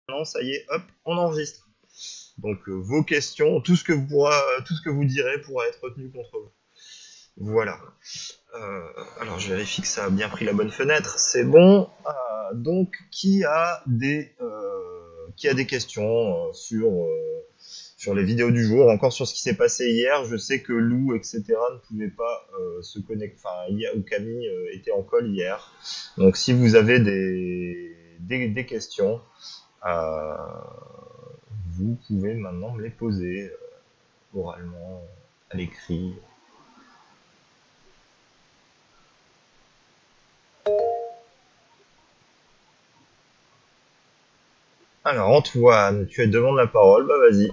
maintenant, ça y est, hop, on enregistre. Donc vos questions, tout ce que vous direz pourra être retenu contre vous. Voilà. Alors je vérifie que ça a bien pris la bonne fenêtre. C'est bon. Donc qui a des questions sur les vidéos du jour, encore sur ce qui s'est passé hier. Je sais que Lou, etc. ne pouvaient pas se connecter. Enfin, ou Camille était en call hier. Donc si vous avez des questions, vous pouvez maintenant me les poser oralement, à l'écrit. Alors Antoine, tu demandes la parole, bah vas-y.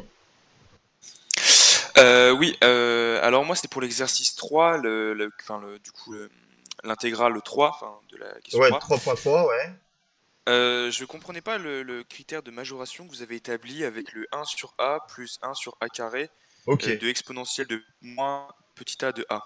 Oui, alors moi c'était pour l'exercice 3, du coup l'intégrale 3, enfin de la question Ouais, 3. 3.3, ouais. Je comprenais pas le critère de majoration que vous avez établi avec le 1 sur a plus 1 sur a carré Ok. de exponentielle de moins petit a de a.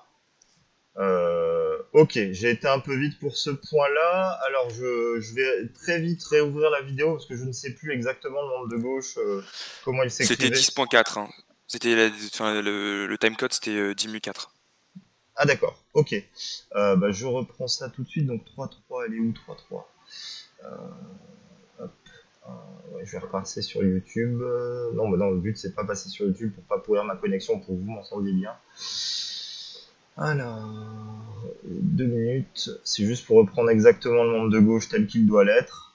Ok, j'ai été un peu vite pour ce point-là. Alors je vais très vite réouvrir la vidéo parce que je ne sais plus exactement le nombre de gauche, comment il C'était s'écrivait. 10.4, hein. Enfin, le timecode c'était 10 4. Ah d'accord, ok. Bah, je reprends ça tout de suite. Donc 3.3, elle est où 3.3? Hop. Ouais, je vais repasser sur YouTube. Non, mais non, le but c'est pas passer sur YouTube pour pas pourrir ma connexion pour que vous m'entendiez bien. Alors, 2 minutes, c'est juste pour reprendre exactement le nombre de gauche tel qu'il doit l'être.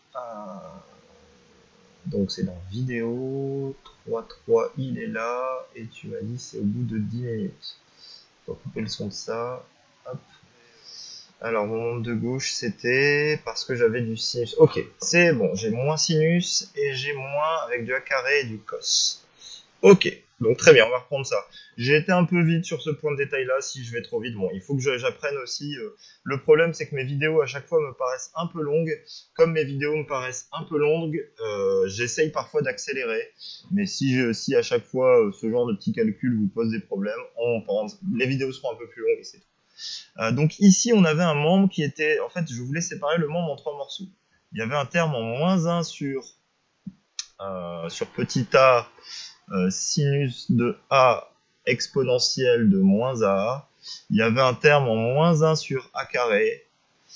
Donc c'est dans vidéo, 3.3, il est là, et tu m'as dit c'est au bout de 10 minutes. On va couper le son de ça. Hop. Alors mon nombre de gauche c'était parce que j'avais du sinus. Ok, c'est bon, j'ai moins sinus et j'ai moins avec du A carré et du cos. Ok, donc très bien, on va reprendre ça. J'ai été un peu vite sur ce point de détail-là, si je vais trop vite, bon, il faut que j'apprenne aussi. Le problème, c'est que mes vidéos, à chaque fois, me paraissent un peu longues. Comme mes vidéos me paraissent un peu longues, j'essaye parfois d'accélérer. Mais si à chaque fois, ce genre de petits calculs vous pose des problèmes, les vidéos seront un peu plus longues et c'est tout. Donc ici, on avait un membre qui était... En fait, je voulais séparer le membre en 3 morceaux. Il y avait un terme en -1 sur petit a sinus de A exponentielle de moins A. Il y avait un terme en -1 sur A carré,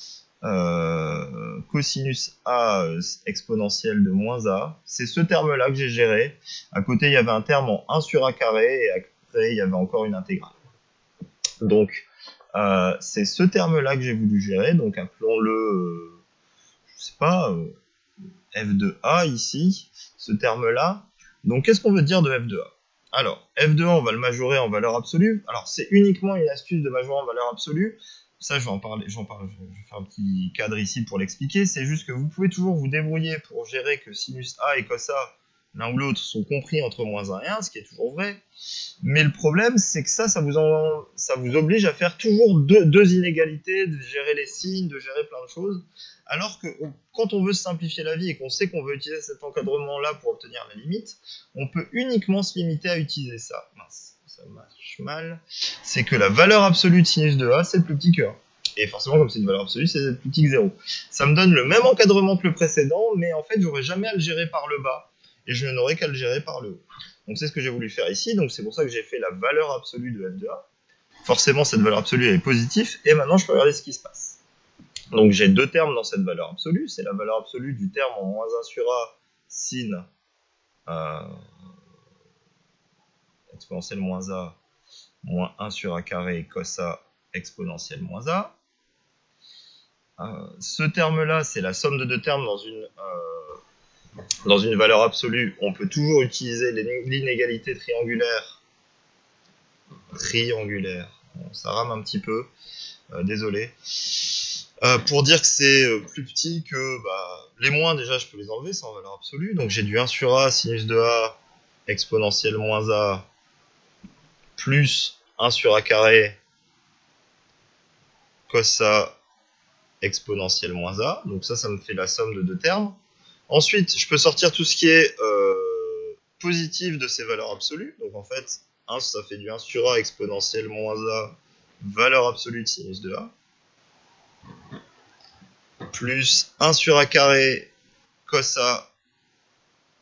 cosinus A exponentielle de moins A. C'est ce terme-là que j'ai géré. À côté, il y avait un terme en 1 sur A carré, et après, il y avait encore une intégrale. Donc, c'est ce terme-là que j'ai voulu gérer. Donc, appelons-le, je sais pas, f de A ici, ce terme-là. Donc qu'est-ce qu'on veut dire de f de A? Alors, f de A, on va le majorer en valeur absolue. Alors, c'est uniquement une astuce de majorer en valeur absolue. Ça, je vais en parler, je vais faire un petit cadre ici pour l'expliquer. C'est juste que vous pouvez toujours vous débrouiller pour gérer que sinus A et cos A, l'un ou l'autre, sont compris entre -1 et 1, ce qui est toujours vrai. Mais le problème, c'est que ça vous oblige à faire toujours deux inégalités, de gérer les signes, de gérer plein de choses. Alors que quand on veut simplifier la vie et qu'on sait qu'on veut utiliser cet encadrement-là pour obtenir la limite, on peut uniquement se limiter à utiliser ça. Mince, ça marche mal. C'est que la valeur absolue de sinus de A, c'est le plus petit que 1. Et forcément, comme c'est une valeur absolue, c'est plus petit que 0. Ça me donne le même encadrement que le précédent, mais en fait, j'aurais jamais à le gérer par le bas, et je n'aurais qu'à le gérer par le haut. Donc c'est ce que j'ai voulu faire ici, donc c'est pour ça que j'ai fait la valeur absolue de f de A. Forcément, cette valeur absolue elle est positive, et maintenant je peux regarder ce qui se passe. Donc j'ai deux termes dans cette valeur absolue, c'est la valeur absolue du terme en -1 sur A sin exponentielle moins A moins 1 sur A carré cos A exponentielle moins A. Ce terme-là, c'est la somme de deux termes dans une valeur absolue. On peut toujours utiliser l'inégalité triangulaire. Bon, ça rame un petit peu, désolé. Pour dire que c'est plus petit que les moins, déjà je peux les enlever, c'est en valeur absolue. Donc j'ai du 1 sur A sinus de A exponentielle moins A plus 1 sur A carré cos A exponentielle moins A. Donc ça me fait la somme de deux termes. Ensuite, je peux sortir tout ce qui est positif de ces valeurs absolues. Donc en fait, 1, ça fait du 1 sur A exponentielle moins A, valeur absolue de sinus de A. Plus 1 sur A carré cos A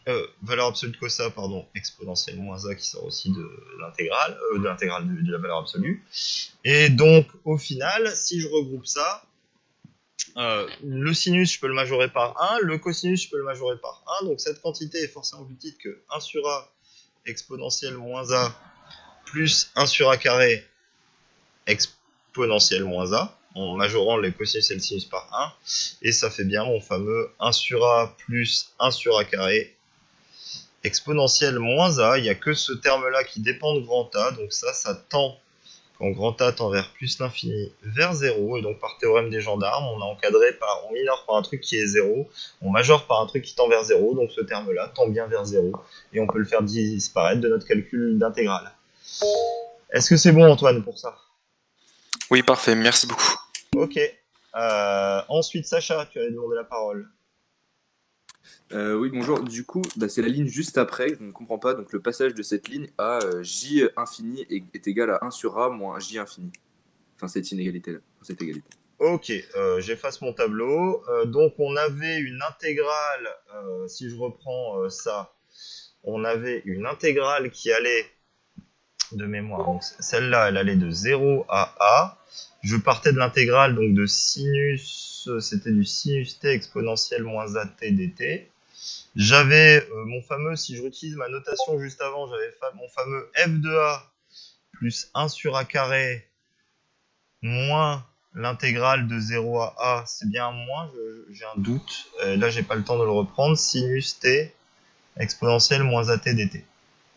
Valeur absolue de cosa, pardon, exponentielle moins a qui sort aussi de l'intégrale de la valeur absolue. Et donc, au final, si je regroupe ça, le sinus, je peux le majorer par 1, le cosinus, je peux le majorer par 1, donc cette quantité est forcément plus petite que 1 sur a exponentielle moins a plus 1 sur a carré exponentielle moins a, en majorant les cosinus et le sinus par 1, et ça fait bien mon fameux 1 sur a plus 1 sur a carré exponentielle moins a. Il n'y a que ce terme-là qui dépend de grand A, donc ça tend, quand grand A tend vers plus l'infini, vers 0, et donc par théorème des gendarmes, on a encadré on minore par un truc qui est 0, on majore par un truc qui tend vers 0, donc ce terme-là tend bien vers 0, et on peut le faire disparaître de notre calcul d'intégrale. Est-ce que c'est bon, Antoine, pour ça? Oui, parfait, merci beaucoup. Ok. Ensuite, Sacha, tu avais demandé la parole. Oui, bonjour. Du coup, c'est la ligne juste après, je ne comprends pas. Donc, le passage de cette ligne à j infini est égal à 1 sur a moins j infini. Enfin, cette inégalité-là. Cette égalité. Ok, j'efface mon tableau. Donc, on avait une intégrale, si je reprends ça, on avait une intégrale qui allait de mémoire. Donc, celle-là, elle allait de 0 à a. Je partais de l'intégrale donc de sinus, c'était du sinus t exponentielle moins at dt. J'avais mon fameux, si je réutilise ma notation juste avant, j'avais mon fameux f de a plus 1 sur a carré moins l'intégrale de 0 à a, c'est bien un moins, j'ai un doute. Là, j'ai pas le temps de le reprendre. Sinus t exponentielle moins at dt.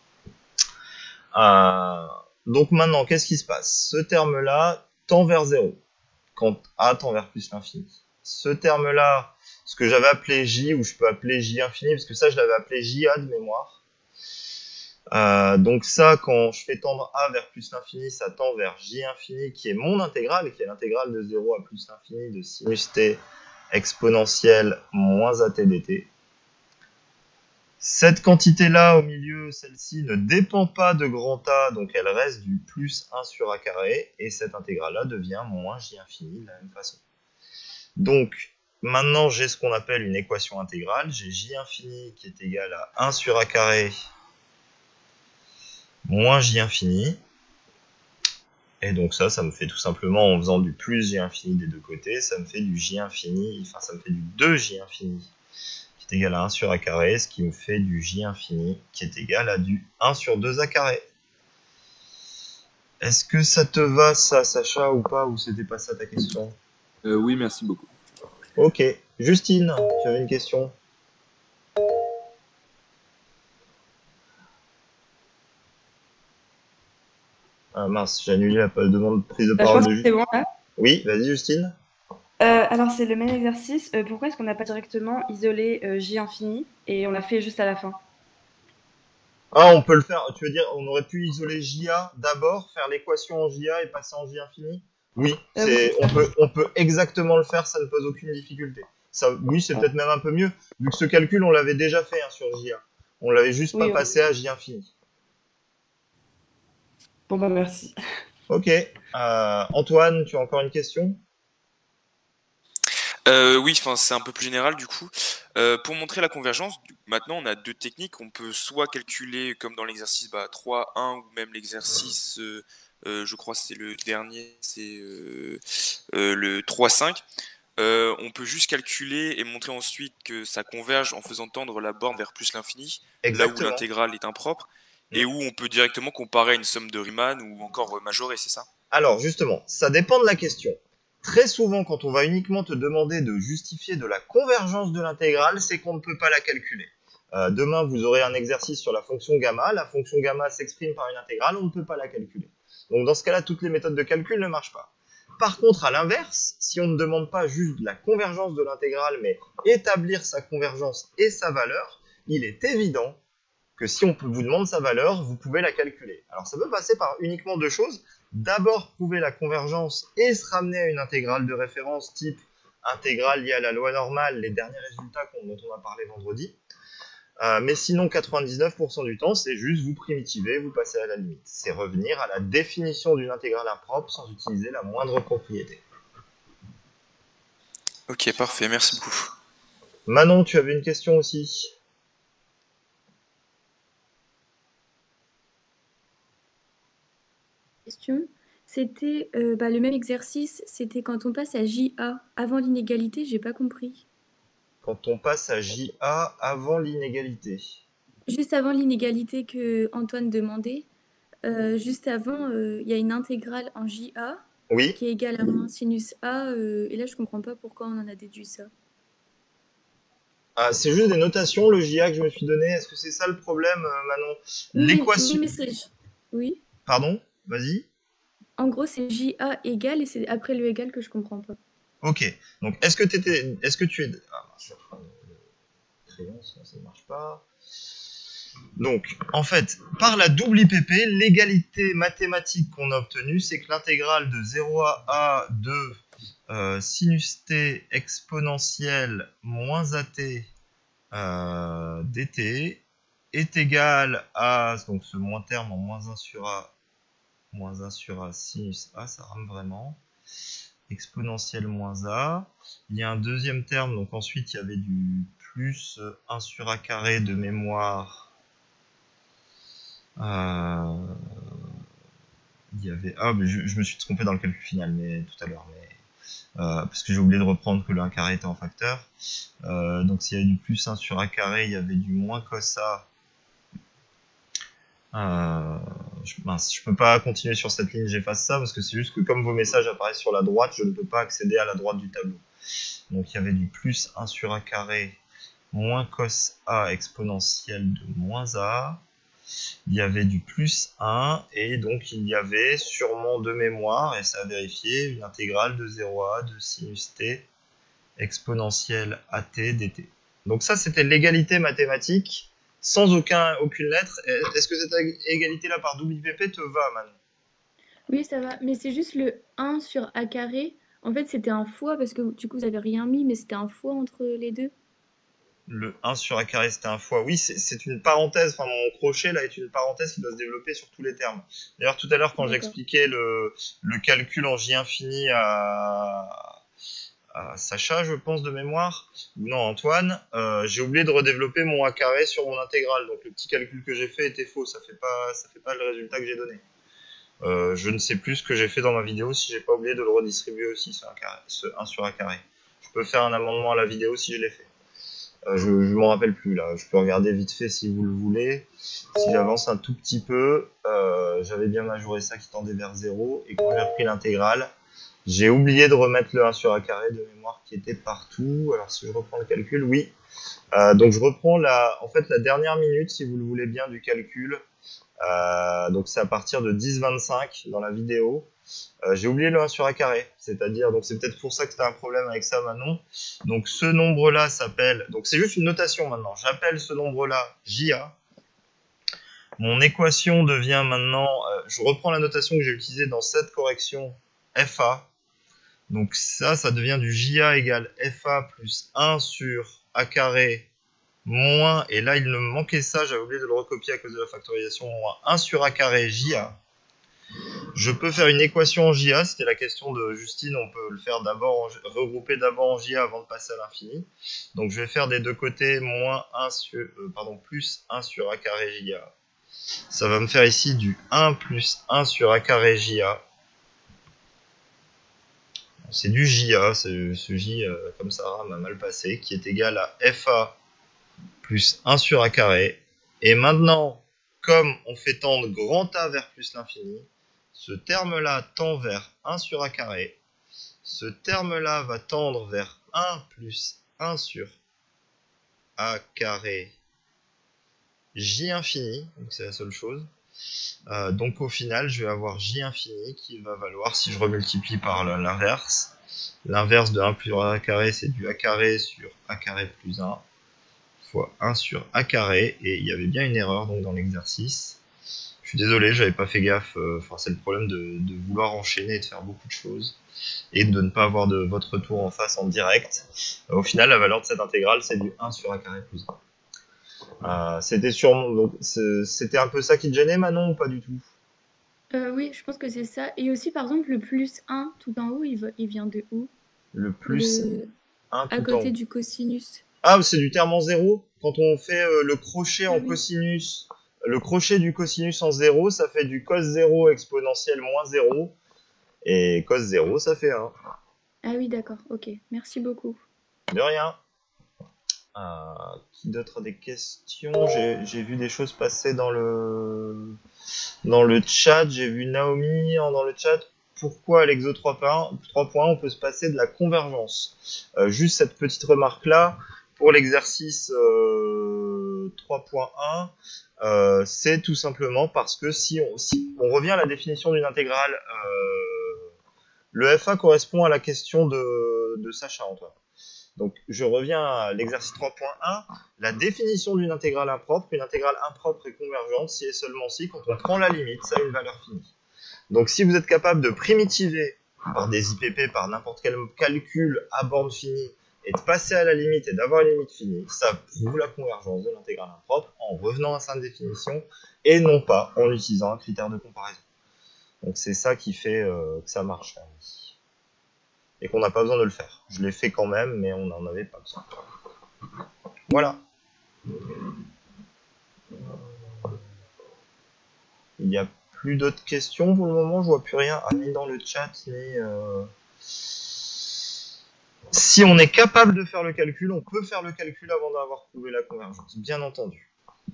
Donc maintenant, qu'est-ce qui se passe? Ce terme-là tend vers 0, quand a tend vers plus l'infini. Ce terme-là, ce que j'avais appelé j, ou je peux appeler j infini, parce que ça, je l'avais appelé ja de mémoire. Donc ça, quand je fais tendre a vers plus l'infini, ça tend vers j infini, qui est mon intégrale, qui est l'intégrale de 0 à plus l'infini de sinus t exponentielle moins at dt. Cette quantité-là au milieu, celle-ci, ne dépend pas de grand A, donc elle reste du plus 1 sur a carré, et cette intégrale-là devient moins j infini de la même façon. Donc, maintenant, j'ai ce qu'on appelle une équation intégrale. J'ai j infini qui est égal à 1 sur a carré moins j infini. Et donc ça me fait tout simplement, en faisant du plus j infini des deux côtés, ça me fait du j infini, enfin ça me fait du 2j infini qui est égal à 1 sur a carré, ce qui me fait du j infini qui est égal à du 1 sur 2 a carré. Est-ce que ça te va ça, Sacha, ou pas, ou c'était pas ça ta question? Oui, merci beaucoup. Ok. Justine, tu avais une question? Ah mince, j'ai annulé la demande de prise de Je parole pense de que Justine. c'est bon là. Oui, vas-y Justine. Alors c'est le même exercice. Pourquoi est-ce qu'on n'a pas directement isolé j infini et on l'a fait juste à la fin? Ah, on peut le faire, tu veux dire, on aurait pu isoler JA d'abord, faire l'équation en JA et passer en J infini? Oui, Oui, c'est ça. on peut exactement le faire, ça ne pose aucune difficulté. Ça, oui, c'est peut-être même un peu mieux, vu que ce calcul, on l'avait déjà fait sur JA. On l'avait juste pas Oui, ok. passé à J infini. Bon bah merci. Ok. Antoine, tu as encore une question? Oui, enfin c'est un peu plus général du coup. Pour montrer la convergence, maintenant on a deux techniques. On peut soit calculer comme dans l'exercice 3.1 ou même l'exercice, je crois que c'est le dernier, c'est le 3.5. On peut juste calculer et montrer ensuite que ça converge en faisant tendre la borne vers plus l'infini, là où Exactement. l'intégrale est impropre, Hmm. et où on peut directement comparer à une somme de Riemann ou encore majorer, c'est ça? Alors justement, ça dépend de la question. Très souvent, quand on va uniquement te demander de justifier de la convergence de l'intégrale, c'est qu'on ne peut pas la calculer. Demain, vous aurez un exercice sur la fonction gamma. La fonction gamma s'exprime par une intégrale, on ne peut pas la calculer. Donc dans ce cas-là, toutes les méthodes de calcul ne marchent pas. Par contre, à l'inverse, si on ne demande pas juste la convergence de l'intégrale, mais établir sa convergence et sa valeur, il est évident que si on vous demande sa valeur, vous pouvez la calculer. Alors ça peut passer par uniquement deux choses. D'abord, prouver la convergence et se ramener à une intégrale de référence type intégrale liée à la loi normale, les derniers résultats dont on a parlé vendredi. Mais sinon, 99% du temps, c'est juste vous primitiver, vous passez à la limite. C'est revenir à la définition d'une intégrale impropre sans utiliser la moindre propriété. Ok, parfait, merci beaucoup. Manon, tu avais une question aussi? question. C'était le même exercice, c'était quand on passe à JA avant l'inégalité, j'ai pas compris. Quand on passe à JA avant l'inégalité. Juste avant l'inégalité que Antoine demandait, juste avant, il y a une intégrale en JA Oui. qui est égale à moins sinus A, et là je comprends pas pourquoi on en a déduit ça. Ah, c'est juste des notations, le JA que je me suis donné. Est-ce que c'est ça le problème, Manon? L'équation. Oui, mais c'est... Oui. Pardon? Vas-y. En gros, c'est JA égale et c'est après le égal que je comprends pas. Ok. Donc, est-ce que tu es... Ah, je vais reprendre le crayon, sinon ça ne marche pas. Donc, en fait, par la double IPP, l'égalité mathématique qu'on a obtenue, c'est que l'intégrale de 0 à A de sinus t exponentielle moins AT dt est égale à, donc ce moins terme en moins 1 sur A sinus A, ça rame vraiment, exponentielle moins A. Il y a un deuxième terme, donc ensuite il y avait du plus 1 sur A carré de mémoire. Il y avait... Ah, mais je me suis trompé dans le calcul final mais tout à l'heure, parce que j'ai oublié de reprendre que le 1 carré était en facteur. Donc s'il y avait du plus 1 sur A carré, il y avait du moins cos A. Je peux pas continuer sur cette ligne, j'efface ça, parce que c'est juste que comme vos messages apparaissent sur la droite, je ne peux pas accéder à la droite du tableau. Donc il y avait du plus 1 sur A carré moins cos A exponentielle de moins A. Il y avait du plus 1, et donc il y avait sûrement de mémoire, et ça a vérifié, une intégrale de 0 à A de sinus t exponentielle AT dt. Donc ça, c'était l'égalité mathématique, sans aucune lettre. Est-ce que cette égalité-là par double IPP te va, Manon? Oui, ça va, mais c'est juste le 1 sur A carré. En fait, c'était un fois, parce que du coup, vous avez rien mis, mais c'était un fois entre les deux. Le 1 sur A carré, c'était un fois. Oui, c'est une parenthèse. Enfin, mon crochet, là, est une parenthèse qui doit se développer sur tous les termes. D'ailleurs, tout à l'heure, quand j'expliquais le calcul en J infini à Sacha, je pense, de mémoire, ou non, Antoine, j'ai oublié de redévelopper mon A carré sur mon intégrale. Donc, le petit calcul que j'ai fait était faux. Ça fait pas le résultat que j'ai donné. Je ne sais plus ce que j'ai fait dans ma vidéo si j'ai pas oublié de le redistribuer aussi, ce 1 sur A carré. Je peux faire un amendement à la vidéo si je l'ai fait. Je m'en rappelle plus là, je peux regarder vite fait si vous le voulez. Si j'avance un tout petit peu, j'avais bien majoré ça qui tendait vers 0, et quand j'ai repris l'intégrale, j'ai oublié de remettre le 1 sur A carré de mémoire qui était partout. Alors si je reprends le calcul, oui. Donc je reprends en fait la dernière minute, si vous le voulez bien, du calcul. Donc c'est à partir de 10,25 dans la vidéo. J'ai oublié le 1 sur A carré, c'est-à-dire, donc c'est peut-être pour ça que tu as un problème avec ça, Manon. Donc ce nombre-là s'appelle, donc c'est juste une notation maintenant, j'appelle ce nombre-là JA. Mon équation devient maintenant, je reprends la notation que j'ai utilisée dans cette correction, FA. Donc ça devient du JA égale FA plus 1 sur A carré moins, et là il me manquait ça, j'avais oublié de le recopier à cause de la factorisation, moins 1 sur A carré JA. Je peux faire une équation en JA, c'était la question de Justine, on peut le faire d'abord, regrouper d'abord en JA avant de passer à l'infini. Donc je vais faire des deux côtés plus 1 sur A carré JA. Ça va me faire ici du 1 plus 1 sur A carré JA. C'est du JA, ce J comme ça m'a mal passé, qui est égal à FA plus 1 sur A carré. Et maintenant, comme on fait tendre grand A vers plus l'infini, ce terme-là tend vers 1 sur A carré. Ce terme-là va tendre vers 1 plus 1 sur A carré J infini. Donc c'est la seule chose. Donc au final, je vais avoir J infini qui va valoir, si je remultiplie par l'inverse, l'inverse de 1 plus A carré, c'est du A carré sur A carré plus 1 fois 1 sur A carré. Et il y avait bien une erreur donc dans l'exercice. Je suis désolé, j'avais pas fait gaffe. C'est le problème de vouloir enchaîner et de faire beaucoup de choses et de ne pas avoir de votre retour en face en direct. Au final, la valeur de cette intégrale, c'est du 1 sur A carré plus 1. C'était un peu ça qui te gênait, Manon, ou pas du tout? Oui, je pense que c'est ça. Et aussi, par exemple, le plus 1 tout en haut, il vient de où? Le plus 1 tout à côté du cosinus. Ah, c'est du terme en 0. Quand on fait le crochet en cosinus Le crochet du cosinus en 0, ça fait du cos 0 exponentielle moins 0. Et cos 0, ça fait 1. Ah oui, d'accord, ok. Merci beaucoup. De rien. Qui d'autre a des questions? J'ai vu des choses passer dans le chat. J'ai vu Naomi dans le chat. Pourquoi à l'exo 3 points, on peut se passer de la convergence? Juste cette petite remarque-là, pour l'exercice 3.1, c'est tout simplement parce que si on revient à la définition d'une intégrale, le FA correspond à la question de Sacha Antoine. Donc je reviens à l'exercice 3.1, la définition d'une intégrale impropre. Une intégrale impropre est convergente si et seulement si, quand on prend la limite, ça a une valeur finie. Donc si vous êtes capable de primitiver par des IPP, par n'importe quel calcul à borne finie, et de passer à la limite et d'avoir une limite finie, ça prouve la convergence de l'intégrale impropre en revenant à sa définition et non pas en utilisant un critère de comparaison. Donc c'est ça qui fait que ça marche. Et qu'on n'a pas besoin de le faire. Je l'ai fait quand même, mais on n'en avait pas besoin. Voilà. Il n'y a plus d'autres questions pour le moment, je vois plus rien, ni dans le chat, ni... Si on est capable de faire le calcul, on peut faire le calcul avant d'avoir prouvé la convergence, bien entendu.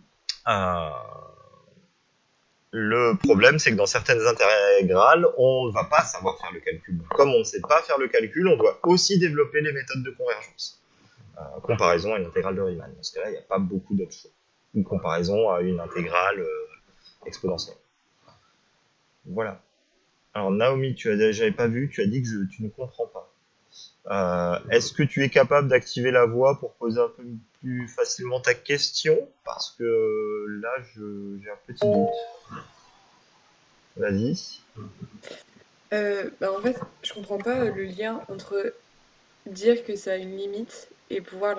Le problème, c'est que dans certaines intégrales, on ne va pas savoir faire le calcul. Comme on ne sait pas faire le calcul, on doit aussi développer les méthodes de convergence. Comparaison à une intégrale de Riemann. Dans ce cas-là, il n'y a pas beaucoup d'autres choix. Une comparaison à une intégrale exponentielle. Voilà. Alors Naomi, j'avais pas vu, tu as dit que tu ne comprends pas. Est-ce que tu es capable d'activer la voix pour poser un peu plus facilement ta question? Parce que là, j'ai un petit doute. Vas-y. En fait, je comprends pas le lien entre dire que ça a une limite et pouvoir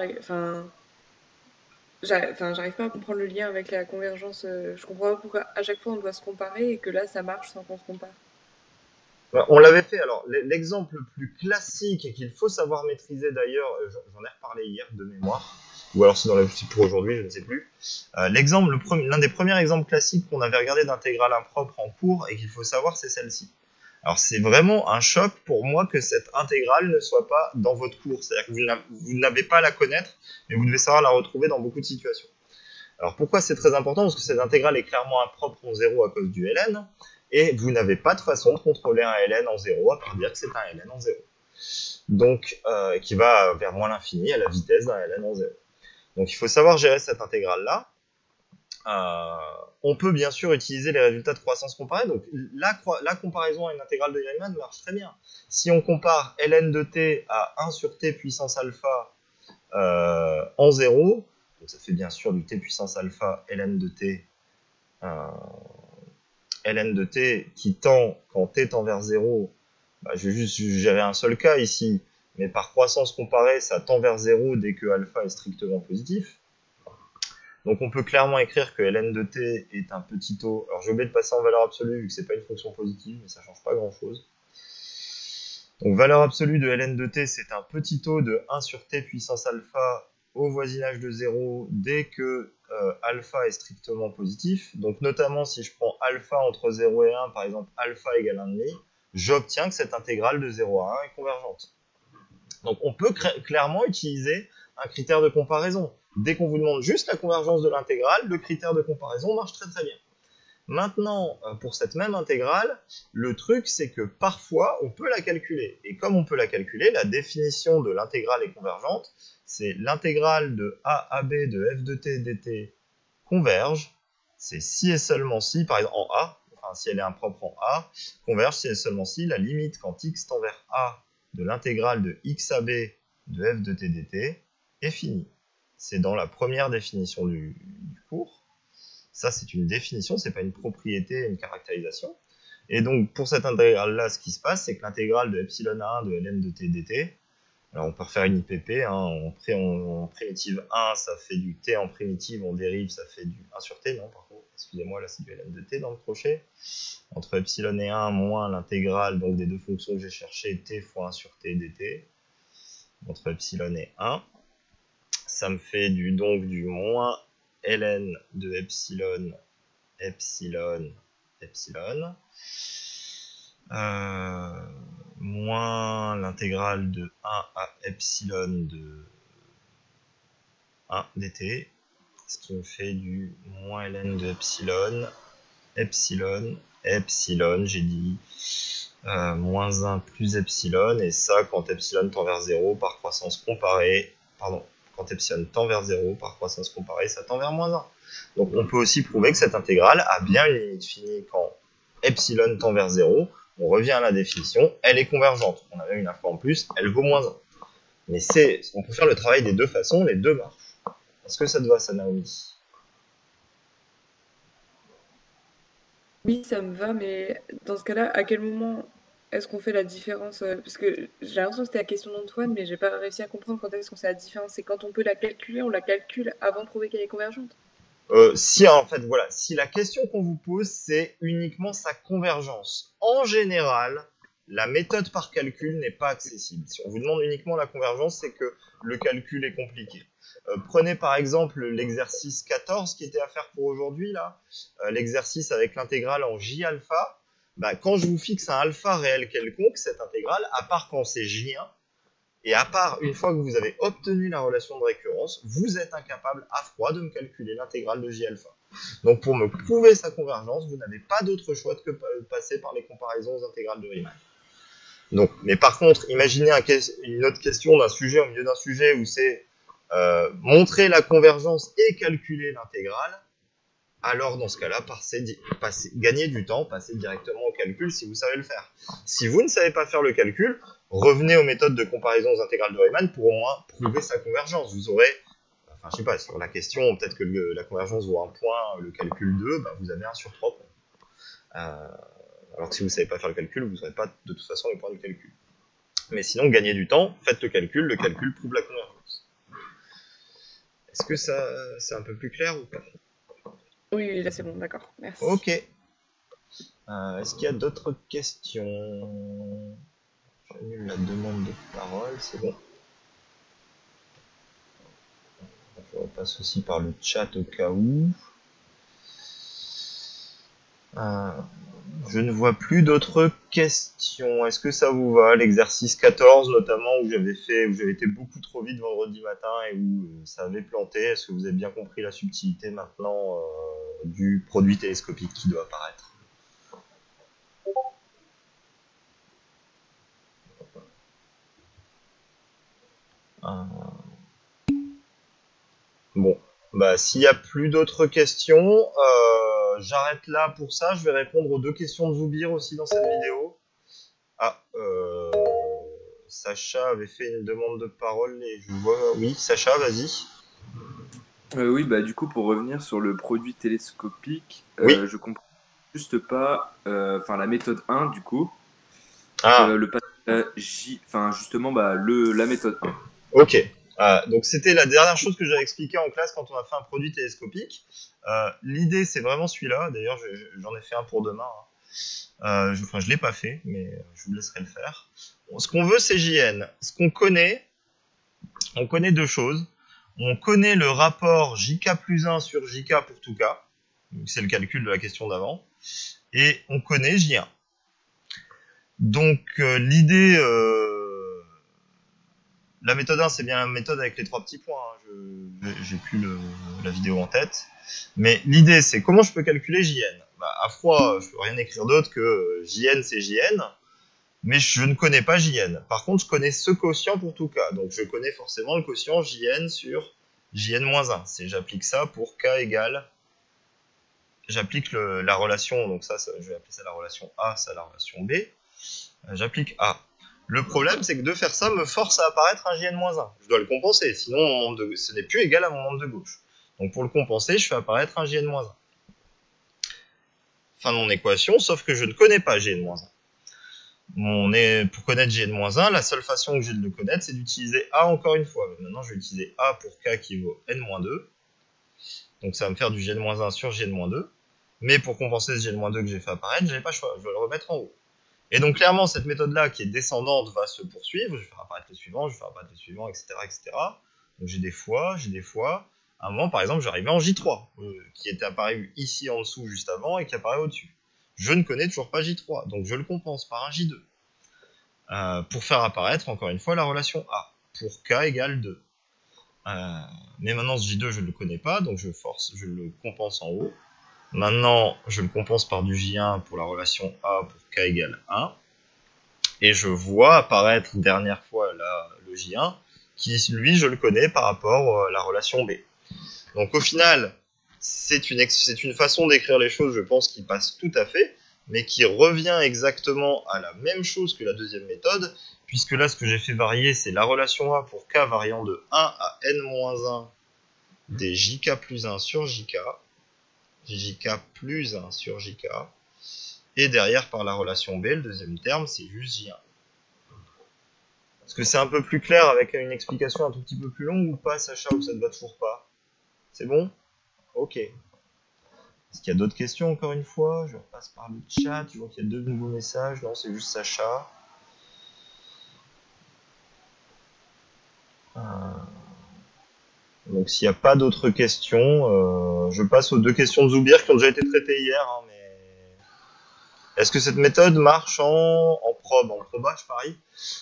j'arrive pas à comprendre le lien avec la convergence. Je comprends pas pourquoi à chaque fois on doit se comparer et que là ça marche sans qu'on se compare. On l'avait fait. Alors, l'exemple le plus classique et qu'il faut savoir maîtriser d'ailleurs, j'en ai reparlé hier de mémoire, ou alors c'est dans la pour aujourd'hui, je ne sais plus. L'un des premiers exemples classiques qu'on avait regardé d'intégrale impropre en cours et qu'il faut savoir, c'est celle-ci. Alors, c'est vraiment un choc pour moi que cette intégrale ne soit pas dans votre cours. C'est-à-dire que vous n'avez pas à la connaître, mais vous devez savoir la retrouver dans beaucoup de situations. Alors, pourquoi c'est très important? Parce que cette intégrale est clairement impropre en 0 à cause du ln. Et vous n'avez pas de façon de contrôler un ln en 0 à part dire que c'est un ln en 0. Donc, qui va vers moins l'infini à la vitesse d'un ln en 0. Donc, il faut savoir gérer cette intégrale-là. On peut bien sûr utiliser les résultats de croissance comparée. Donc, la comparaison à une intégrale de Riemann marche très bien. Si on compare ln de t à 1 sur t puissance alpha en 0, donc ça fait bien sûr du t puissance alpha ln de t ln de t qui tend, quand t tend vers 0, je vais juste gérer un seul cas ici, mais par croissance comparée, ça tend vers 0 dès que alpha est strictement positif. Donc on peut clairement écrire que ln de t est un petit taux. Alors j'ai oublié de passer en valeur absolue vu que c'est pas une fonction positive, mais ça change pas grand chose. Donc valeur absolue de ln de t, c'est un petit taux de 1 sur t puissance alpha au voisinage de 0 dès que alpha est strictement positif. Donc notamment si je prends alpha entre 0 et 1, par exemple alpha égale 1,5, j'obtiens que cette intégrale de 0 à 1 est convergente. Donc on peut clairement utiliser un critère de comparaison. Dès qu'on vous demande juste la convergence de l'intégrale, le critère de comparaison marche très très bien. Maintenant, pour cette même intégrale, le truc c'est que parfois on peut la calculer. Et comme on peut la calculer, la définition de l'intégrale est convergente. C'est l'intégrale de a à b de f de t dt converge. C'est si et seulement si, par exemple en a, enfin si elle est impropre en a, converge si et seulement si la limite quand x tend vers a de l'intégrale de x à b de f de t dt est finie. C'est dans la première définition du cours. Ça, c'est une définition, c'est pas une propriété, une caractérisation. Et donc, pour cette intégrale-là, ce qui se passe, c'est que l'intégrale de epsilon à 1 de ln de t dt, alors on peut refaire une IPP, en primitive 1, ça fait du t en primitive, on dérive, ça fait du 1 sur t, non, par contre, excusez-moi, là c'est du ln de t dans le crochet. Entre epsilon et 1 moins l'intégrale donc des deux fonctions que j'ai cherchées, t fois 1 sur t dt, entre epsilon et 1, ça me fait donc du moins ln de epsilon epsilon, epsilon, moins l'intégrale de 1 à epsilon de 1 dt, ce qui me fait du moins ln de epsilon, epsilon, epsilon, j'ai dit, moins 1 plus epsilon, et ça quand epsilon tend vers 0 par croissance comparée, pardon, quand epsilon tend vers 0 par croissance comparée, ça tend vers moins 1. Donc on peut aussi prouver que cette intégrale a bien une limite finie quand epsilon tend vers 0. On revient à la définition, elle est convergente. On a même une info en plus, elle vaut moins 1. Mais on peut faire le travail des deux façons, les deux marchent. Est-ce que ça te va, ça, Naomi? Oui, ça me va, mais dans ce cas-là, à quel moment est-ce qu'on fait la différence? Parce que j'ai l'impression que c'était la question d'Antoine, mais j'ai pas réussi à comprendre quand est-ce qu'on fait la différence. C'est quand on peut la calculer, on la calcule avant de prouver qu'elle est convergente. Si en fait, voilà, si la question qu'on vous pose, c'est uniquement sa convergence. En général, la méthode par calcul n'est pas accessible. Si on vous demande uniquement la convergence, c'est que le calcul est compliqué. Prenez par exemple l'exercice 14 qui était à faire pour aujourd'hui, là, l'exercice avec l'intégrale en j alpha. Bah, quand je vous fixe un alpha réel quelconque, cette intégrale, à part quand c'est j1, et à part une fois que vous avez obtenu la relation de récurrence, vous êtes incapable à froid de me calculer l'intégrale de j alpha. Donc pour me prouver sa convergence, vous n'avez pas d'autre choix que de passer par les comparaisons aux intégrales de Riemann. Donc, mais par contre, imaginez une autre question d'un sujet au milieu d'un sujet où c'est montrer la convergence et calculer l'intégrale. Alors dans ce cas-là, gagnez du temps, passez directement au calcul si vous savez le faire. Si vous ne savez pas faire le calcul, revenez aux méthodes de comparaison aux intégrales de Riemann pour au moins prouver sa convergence. Vous aurez, enfin je sais pas, sur la question, peut-être que la convergence vaut un point, le calcul 2, bah, vous avez 1 sur 3 points. Alors que si vous ne savez pas faire le calcul, vous n'aurez pas de toute façon les points du calcul. Mais sinon, gagnez du temps, faites le calcul prouve la convergence. Est-ce que ça c'est un peu plus clair ou pas? Oui, là c'est bon, d'accord, merci. Ok. Est-ce qu'il y a d'autres questions? J'annule la demande de parole, c'est bon. Je repasse aussi par le chat au cas où. Je ne vois plus d'autres questions. Est-ce que ça vous va? L'exercice 14 notamment, où j'avais été beaucoup trop vite vendredi matin et où ça avait planté. Est-ce que vous avez bien compris la subtilité maintenant du produit télescopique qui doit apparaître? Bon, bah s'il n'y a plus d'autres questions, j'arrête là pour ça. Je vais répondre aux 2 questions de Zoubir aussi dans cette vidéo. Sacha avait fait une demande de parole et je vois... Oui, Sacha, vas-y. Oui, bah du coup, pour revenir sur le produit télescopique, Oui. je comprends juste pas, la méthode 1, du coup, Ah, le passage J, justement, la méthode 1. ok. Donc c'était la dernière chose que j'avais expliqué en classe quand on a fait un produit télescopique. L'idée, c'est vraiment celui-là. D'ailleurs, j'en ai fait un pour demain. Enfin, je l'ai pas fait, mais je vous laisserai le faire. Bon, ce qu'on veut, c'est JN. Ce qu'on connaît, on connaît 2 choses. On connaît le rapport JK plus 1 sur JK pour tout cas. C'est le calcul de la question d'avant. Et on connaît J1. Donc l'idée... la méthode 1, c'est bien la méthode avec les 3 petits points. Hein. J'ai plus la vidéo en tête. Mais l'idée, c'est comment je peux calculer JN. À froid, je peux rien écrire d'autre que JN, c'est JN. Mais je ne connais pas JN. Par contre, je connais ce quotient pour tout cas. Donc je connais forcément le quotient JN sur JN-1. Si j'applique ça pour K égale... J'applique la relation, donc ça, je vais appeler ça la relation A, ça la relation B. J'applique A. Le problème, c'est que de faire ça me force à apparaître un JN-1. Je dois le compenser, sinon ce n'est plus égal à mon monde de gauche. Donc pour le compenser, je fais apparaître un JN-1. Fin de mon équation, sauf que je ne connais pas JN-1. Pour connaître JN-1, la seule façon que j'ai de le connaître, c'est d'utiliser A encore une fois. Maintenant, je vais utiliser A pour K qui vaut N-2. Donc ça va me faire du JN-1 sur JN-2. Mais pour compenser ce JN-2 que j'ai fait apparaître, j'avais pas le choix, je vais le remettre en haut. Et donc clairement, cette méthode-là qui est descendante va se poursuivre. Je vais faire apparaître le suivant, je vais faire apparaître le suivant, etc. etc. Donc j'ai des fois. À un moment, par exemple, j'arrivais en J3, qui était apparu ici en dessous juste avant et qui apparaît au-dessus. Je ne connais toujours pas J3, donc je le compense par un J2. Pour faire apparaître, encore une fois, la relation A, pour K égale 2. Mais maintenant, ce J2, je ne le connais pas, donc je le compense en haut. Maintenant, je le compense par du J1 pour la relation A pour K égale 1. Et je vois apparaître, dernière fois, là, le J1, qui, lui, je le connais par rapport à la relation B. Donc, au final, c'est une façon d'écrire les choses, je pense, qui passe tout à fait, mais qui revient exactement à la même chose que la deuxième méthode, puisque là, ce que j'ai fait varier, c'est la relation A pour K variant de 1 à n-1 des JK plus 1 sur JK, JK plus 1 sur JK, et derrière, par la relation B, le deuxième terme, c'est juste J1. Est-ce que c'est un peu plus clair avec une explication un tout petit peu plus longue ou pas, Sacha, ou ça ne va toujours pas? C'est bon? Ok. Est-ce qu'il y a d'autres questions, encore une fois? Je repasse par le chat, je vois qu'il y a 2 nouveaux messages. Non, c'est juste Sacha. Donc s'il n'y a pas d'autres questions, je passe aux 2 questions de Zoubir qui ont déjà été traitées hier. Hein, mais... Est-ce que cette méthode marche en probe, en probage, pareil?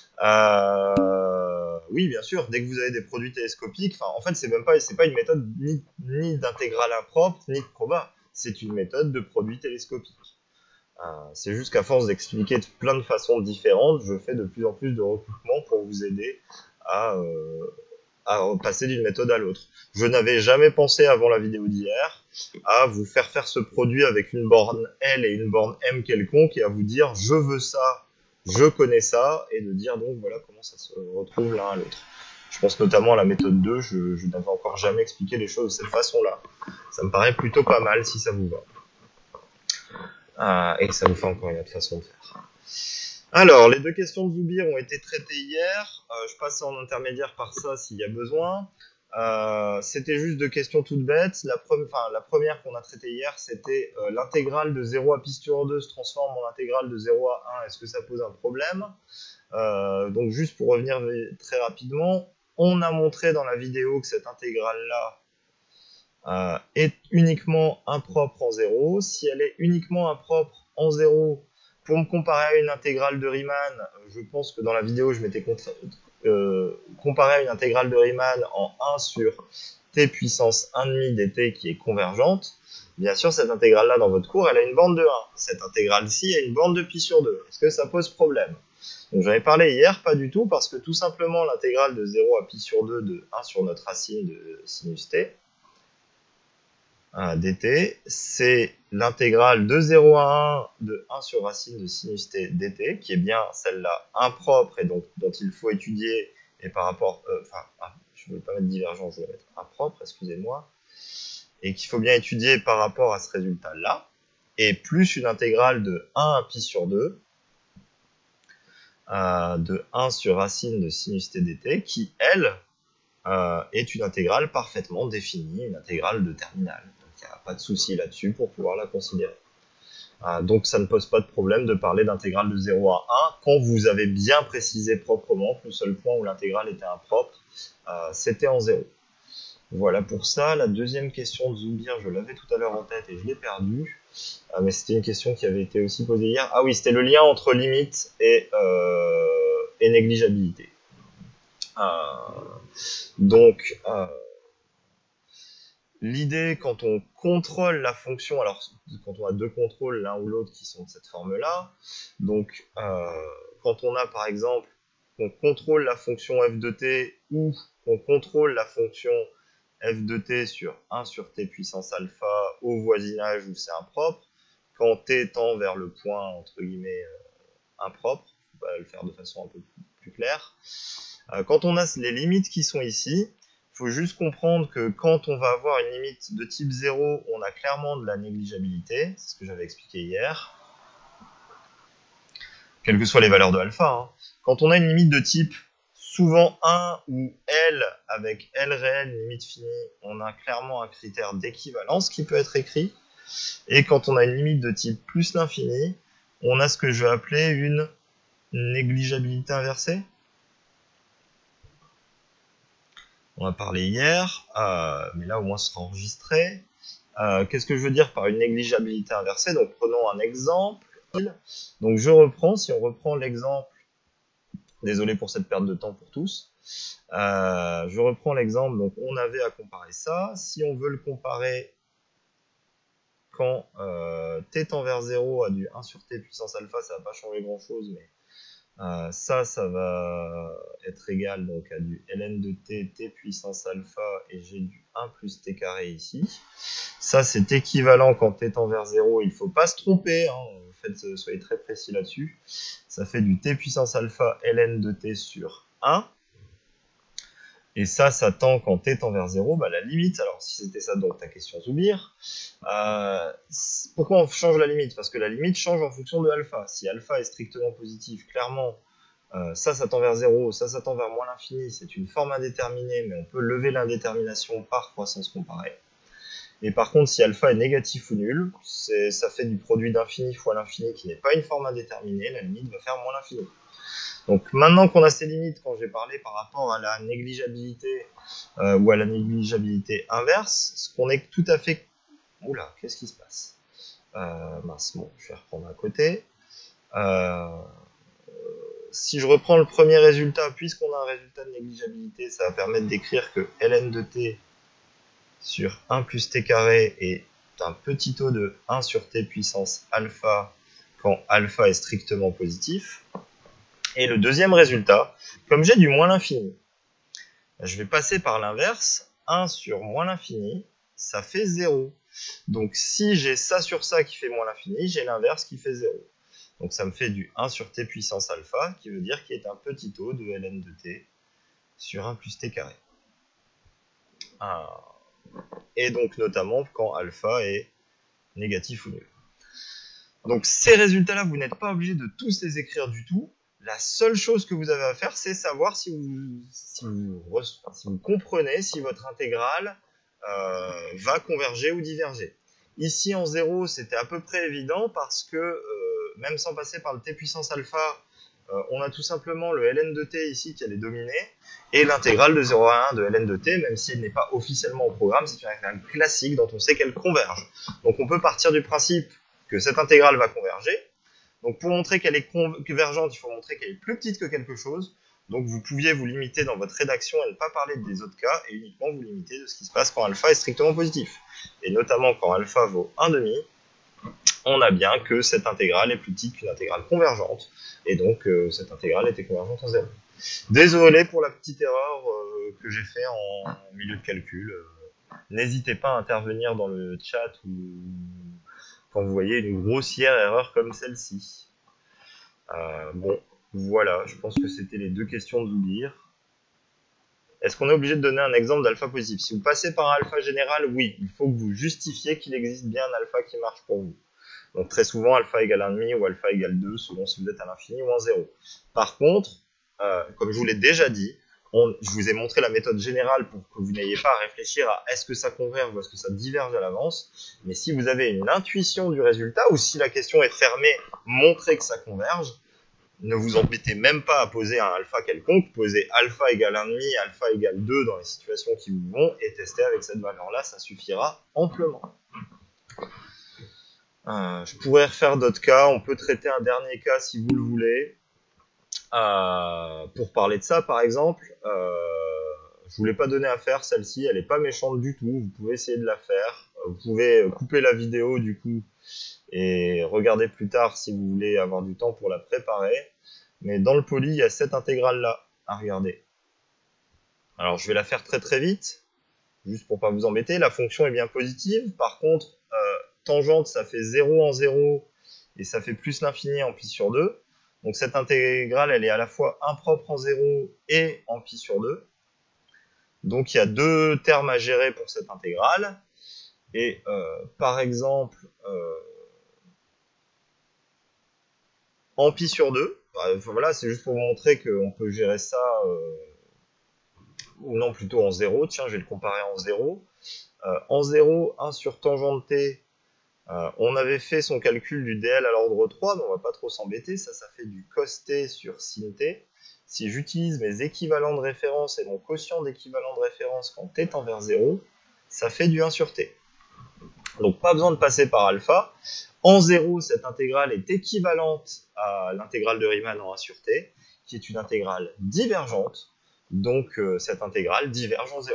Oui, bien sûr. Dès que vous avez des produits télescopiques, en fait, c'est pas une méthode ni d'intégrale impropre, ni de proba. C'est une méthode de produits télescopiques. C'est juste qu'à force d'expliquer de plein de façons différentes, je fais de plus en plus de recoupements pour vous aider à passer d'une méthode à l'autre. Je n'avais jamais pensé avant la vidéo d'hier à vous faire ce produit avec une borne L et une borne M quelconque et à vous dire je veux ça, je connais ça, et de dire donc voilà comment ça se retrouve l'un à l'autre. Je pense notamment à la méthode 2, je n'avais encore jamais expliqué les choses de cette façon-là. Ça me paraît plutôt pas mal si ça vous va. Et ça vous fait encore une autre façon de faire. Alors, les 2 questions de Zoubir ont été traitées hier. Je passe en intermédiaire par ça s'il y a besoin. C'était juste 2 questions toutes bêtes. La première qu'on a traitée hier, c'était l'intégrale de 0 à pi sur 2 se transforme en intégrale de 0 à 1. Est-ce que ça pose un problème? Donc, juste pour revenir très rapidement, on a montré dans la vidéo que cette intégrale-là est uniquement impropre en 0. Si elle est uniquement impropre en 0, pour me comparer à une intégrale de Riemann, je pense que dans la vidéo, je m'étais comparé à une intégrale de Riemann en 1 sur t puissance 1,5 dt qui est convergente. Bien sûr, cette intégrale-là, dans votre cours, elle a une borne de 1. Cette intégrale-ci a une borne de pi sur 2. Est-ce que ça pose problème? Donc j'en ai parlé hier, pas du tout, parce que tout simplement, l'intégrale de 0 à pi sur 2 de 1 sur notre racine de sinus t, dt, c'est l'intégrale de 0 à 1 de 1 sur racine de sinus t dt, qui est bien celle-là impropre et donc dont il faut étudier, et par rapport, je ne veux pas mettre divergent, je vais mettre impropre, excusez-moi, et qu'il faut bien étudier par rapport à ce résultat-là, et plus une intégrale de 1 à pi sur 2, de 1 sur racine de sinus t dt, qui, elle, est une intégrale parfaitement définie, une intégrale de terminale. Il n'y a pas de souci là-dessus pour pouvoir la considérer. Donc ça ne pose pas de problème de parler d'intégrale de 0 à 1 quand vous avez bien précisé proprement que le seul point où l'intégrale était impropre, c'était en 0. Voilà pour ça. La deuxième question de Zoubir, je l'avais tout à l'heure en tête et je l'ai perdue. Mais c'était une question qui avait été aussi posée hier. Ah oui, c'était le lien entre limite et négligeabilité. Donc, l'idée, quand on contrôle la fonction, alors quand on a 2 contrôles, l'un ou l'autre qui sont de cette forme-là, donc quand on a par exemple, qu'on contrôle la fonction f de t ou qu'on contrôle la fonction f de t sur 1 sur t puissance alpha au voisinage où c'est impropre, quand t tend vers le point entre guillemets impropre, on va le faire de façon un peu plus claire, quand on a les limites qui sont ici, il faut juste comprendre que quand on va avoir une limite de type 0, on a clairement de la négligeabilité, c'est ce que j'avais expliqué hier, quelles que soient les valeurs de alpha. Hein. Quand on a une limite de type souvent 1 ou L avec L réel, limite finie, on a clairement un critère d'équivalence qui peut être écrit. Et quand on a une limite de type plus l'infini, on a ce que je vais appeler une négligeabilité inversée. On a parlé hier, mais là au moins ce sera enregistré. Qu'est-ce que je veux dire par une négligeabilité inversée? Donc prenons un exemple. Donc je reprends, si on reprend l'exemple, désolé pour cette perte de temps pour tous, je reprends l'exemple, donc on avait à comparer ça. Si on veut le comparer quand t tend vers 0 à du 1 sur t puissance alpha, ça va pas changer grand chose, mais ça va être égal donc à du ln de t puissance alpha, et j'ai du 1 plus t carré ici. Ça c'est équivalent quand t tend vers 0, il ne faut pas se tromper, hein, en fait soyez très précis là-dessus. Ça fait du t puissance alpha ln de t sur 1. Et ça tend quand t tend vers 0, bah la limite, alors si c'était ça donc ta question Zoubir, pourquoi on change la limite? Parce que la limite change en fonction de alpha. Si alpha est strictement positif, clairement, ça tend vers 0, ça tend vers moins l'infini, c'est une forme indéterminée, mais on peut lever l'indétermination par croissance comparée. Et par contre, si alpha est négatif ou nul, ça fait du produit d'infini fois l'infini qui n'est pas une forme indéterminée, la limite va faire moins l'infini. Donc maintenant qu'on a ces limites, quand j'ai parlé par rapport à la négligeabilité ou à la négligeabilité inverse, ce qu'on est tout à fait... Oula, qu'est-ce qui se passe? Mince, bon, je vais reprendre à côté. Si je reprends le premier résultat, puisqu'on a un résultat de négligeabilité, ça va permettre d'écrire que ln de t sur 1 plus t carré est un petit taux de 1 sur t puissance alpha quand alpha est strictement positif. Et le deuxième résultat, comme j'ai du moins l'infini, je vais passer par l'inverse. 1 sur moins l'infini, ça fait 0. Donc si j'ai ça sur ça qui fait moins l'infini, j'ai l'inverse qui fait 0. Donc ça me fait du 1 sur t puissance alpha, qui veut dire qu'il est un petit taux de ln de t sur 1 plus t carré. Et donc notamment quand alpha est négatif ou nul. Donc ces résultats-là, vous n'êtes pas obligé de tous les écrire du tout. La seule chose que vous avez à faire, c'est savoir si vous comprenez si votre intégrale va converger ou diverger. Ici en 0, c'était à peu près évident parce que même sans passer par le t puissance alpha, on a tout simplement le ln de t ici qui allait dominer, et l'intégrale de 0 à 1 de ln de t, même si elle n'est pas officiellement au programme, c'est une intégrale classique dont on sait qu'elle converge. Donc on peut partir du principe que cette intégrale va converger. Donc pour montrer qu'elle est convergente, il faut montrer qu'elle est plus petite que quelque chose. Donc vous pouviez vous limiter dans votre rédaction à ne pas parler des autres cas et uniquement vous limiter de ce qui se passe quand alpha est strictement positif. Et notamment quand alpha vaut 1,5, on a bien que cette intégrale est plus petite qu'une intégrale convergente. Et donc cette intégrale était convergente en 0. Désolé pour la petite erreur que j'ai fait en milieu de calcul. N'hésitez pas à intervenir dans le chat ou quand vous voyez une grossière erreur comme celle-ci. Bon, voilà, je pense que c'était les deux questions de Zoubir. Est-ce qu'on est obligé de donner un exemple d'alpha positif? Si vous passez par un alpha général, oui, il faut que vous justifiez qu'il existe bien un alpha qui marche pour vous. Donc très souvent, alpha égale 1,5 ou alpha égale 2, selon si vous êtes à l'infini ou en 0. Par contre, comme je vous l'ai déjà dit, je vous ai montré la méthode générale pour que vous n'ayez pas à réfléchir à est-ce que ça converge ou est-ce que ça diverge à l'avance. Mais si vous avez une intuition du résultat ou si la question est fermée, montrez que ça converge. Ne vous embêtez même pas à poser un alpha quelconque. Posez alpha égale 1,5, alpha égale 2 dans les situations qui vous vont et testez avec cette valeur-là, ça suffira amplement. Je pourrais refaire d'autres cas. On peut traiter un dernier cas si vous le voulez. Pour parler de ça, par exemple, je voulais pas donner à faire celle-ci, elle est pas méchante du tout, vous pouvez essayer de la faire, vous pouvez couper la vidéo du coup et regarder plus tard si vous voulez avoir du temps pour la préparer, mais dans le poly, il y a cette intégrale-là à regarder. Alors je vais la faire très très vite, juste pour pas vous embêter, la fonction est bien positive, par contre, tangente ça fait 0 en 0 et ça fait plus l'infini en pi sur 2. Donc cette intégrale, elle est à la fois impropre en 0 et en pi sur 2. Donc il y a deux termes à gérer pour cette intégrale. Et par exemple, en pi sur 2, voilà, c'est juste pour vous montrer qu'on peut gérer ça, ou non, plutôt en 0. Tiens, je vais le comparer en 0. En 0, 1 sur tangente t, on avait fait son calcul du dl à l'ordre 3, mais on va pas trop s'embêter, ça fait du cos t sur sin t. si j'utilise mes équivalents de référence et mon quotient d'équivalent de référence quand t tend vers 0, ça fait du 1 sur t. Donc pas besoin de passer par alpha. En 0, cette intégrale est équivalente à l'intégrale de Riemann en 1 sur t, qui est une intégrale divergente. Donc cette intégrale diverge en 0.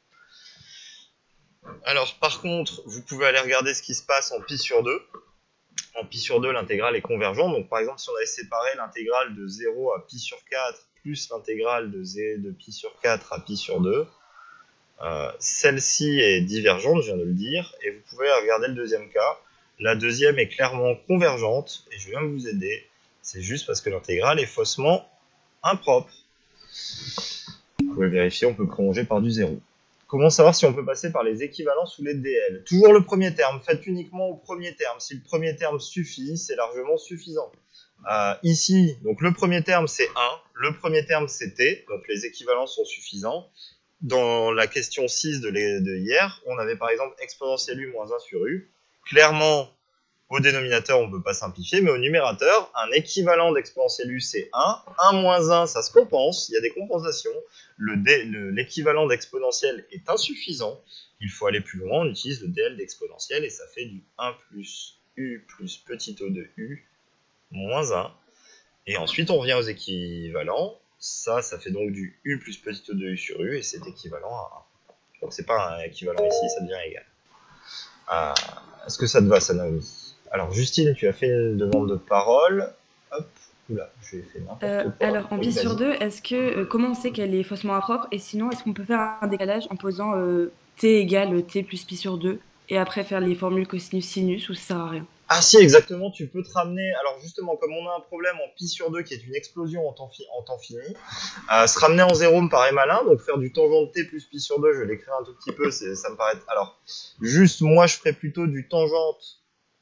Alors par contre, vous pouvez aller regarder ce qui se passe en pi sur 2. En pi sur 2, l'intégrale est convergente. Donc par exemple, si on avait séparé l'intégrale de 0 à pi sur 4 plus l'intégrale de pi sur 4 à pi sur 2, celle-ci est divergente, je viens de le dire, et vous pouvez regarder le deuxième cas. La deuxième est clairement convergente, et je viens de vous aider. C'est juste parce que l'intégrale est faussement impropre. Vous pouvez vérifier, on peut prolonger par du 0. Comment savoir si on peut passer par les équivalences ou les DL? Toujours le premier terme, faites uniquement au premier terme. Si le premier terme suffit, c'est largement suffisant. Ici, donc le premier terme c'est 1, le premier terme c'est t, donc les équivalences sont suffisants. Dans la question 6 de hier, on avait par exemple exponentielle u moins 1 sur u. Clairement, au dénominateur, on ne peut pas simplifier, mais au numérateur, un équivalent d'exponentielle u, c'est 1. 1 moins 1, ça se compense, il y a des compensations. L'équivalent d'exponentielle est insuffisant. Il faut aller plus loin, on utilise le dl d'exponentielle, et ça fait du 1 plus u plus petit o de u moins 1. Et ensuite, on revient aux équivalents. Ça fait donc du u plus petit o de u sur u, et c'est équivalent à 1. Donc c'est pas un équivalent ici, ça devient égal. Est-ce que ça te va, ça, Naomi? Alors, Justine, tu as fait une demande de parole. Hop, oula, j'ai fait n'importe quoi. Alors, en pi sur 2, est-ce que comment on sait qu'elle est faussement impropre? Et sinon, est-ce qu'on peut faire un décalage en posant t égale t plus pi sur 2 et après faire les formules cosinus-sinus, ou ça sert à rien? Ah si, exactement, tu peux te ramener. Alors justement, comme on a un problème en pi sur 2 qui est une explosion en temps fini, se ramener en 0 me paraît malin, donc faire du tangent de t plus pi sur 2, je vais l'écrire un tout petit peu, ça me paraît... Alors, juste, moi je ferais plutôt du tangente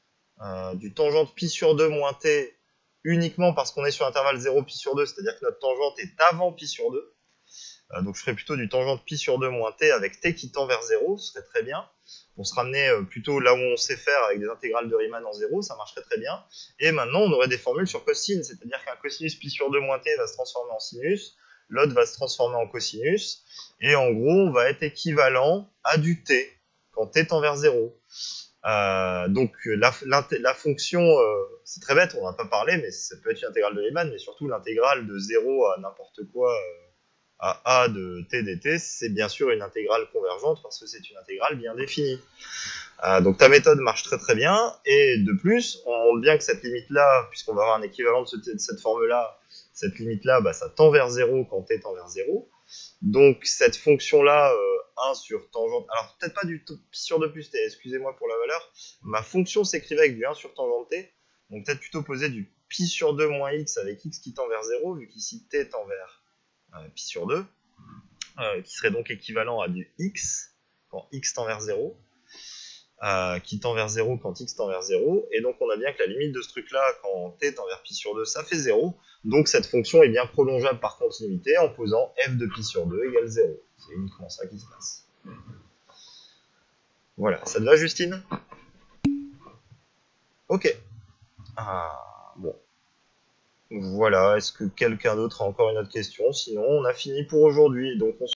pi sur 2 moins t uniquement parce qu'on est sur l'intervalle 0 pi sur 2, c'est-à-dire que notre tangente est avant pi sur 2. Donc je ferais plutôt du tangente pi sur 2 moins t avec t qui tend vers 0, ce serait très bien. Pour se ramener plutôt là où on sait faire avec des intégrales de Riemann en 0, ça marcherait très bien. Et maintenant, on aurait des formules sur cosine, c'est-à-dire qu'un cosinus pi sur 2 moins t va se transformer en sinus, l'autre va se transformer en cosinus, et en gros, on va être équivalent à du t quand t tend vers 0. Donc la fonction, c'est très bête, on n'en a pas parlé, mais ça peut être une intégrale de Riemann, mais surtout l'intégrale de 0 à n'importe quoi, à a de t dt, c'est bien sûr une intégrale convergente parce que c'est une intégrale bien définie. Donc ta méthode marche très très bien, et de plus, on montre bien que cette limite-là, puisqu'on va avoir un équivalent de cette forme-là, cette limite-là, bah, ça tend vers 0 quand t tend vers 0. Donc cette fonction-là, 1 sur tangente, alors peut-être pas du pi sur 2 plus t, excusez-moi pour la valeur, ma fonction s'écrivait avec du 1 sur tangente t, donc peut-être plutôt poser du pi sur 2 moins x avec x qui tend vers 0, vu qu'ici t tend vers pi sur 2, qui serait donc équivalent à du x quand x tend vers 0, qui tend vers 0 quand x tend vers 0, et donc on a bien que la limite de ce truc-là, quand t tend vers pi sur 2, ça fait 0, donc cette fonction est bien prolongeable par continuité en posant f de pi sur 2 égale 0. C'est uniquement ça qui se passe. Voilà, ça te va, Justine? Ok. Bon. Voilà, est-ce que quelqu'un d'autre a encore une autre question? Sinon, on a fini pour aujourd'hui, donc on se